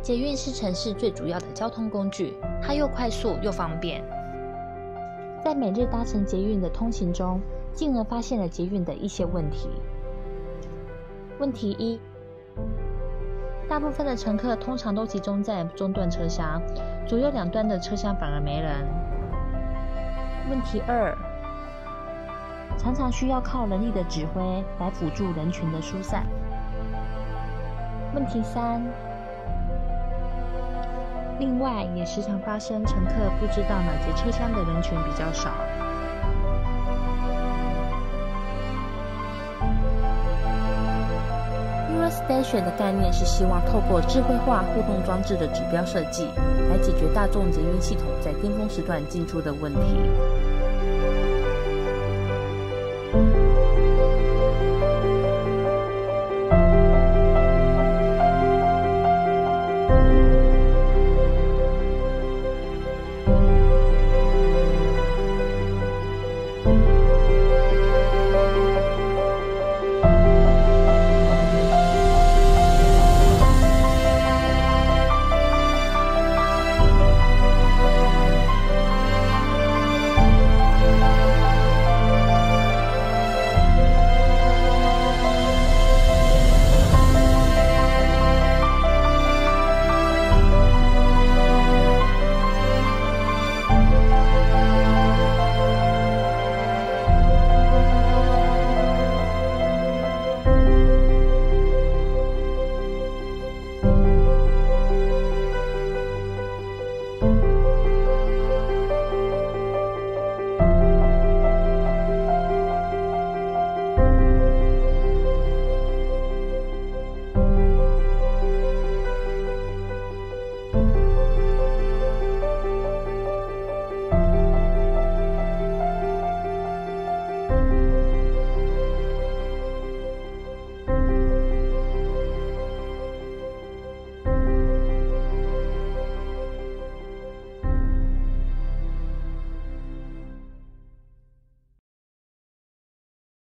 捷运是城市最主要的交通工具，它又快速又方便。在每日搭乘捷运的通勤中，进而发现了捷运的一些问题。问题一，大部分的乘客通常都集中在中段车厢，左右两端的车厢反而没人。问题二，常常需要靠人力的指挥来辅助人群的疏散。问题三，另外也时常发生乘客不知道哪节车厢的人群比较少。Eurostation 的概念是希望透过智慧化互动装置的指标设计，来解决大众捷运系统在巅峰时段进出的问题。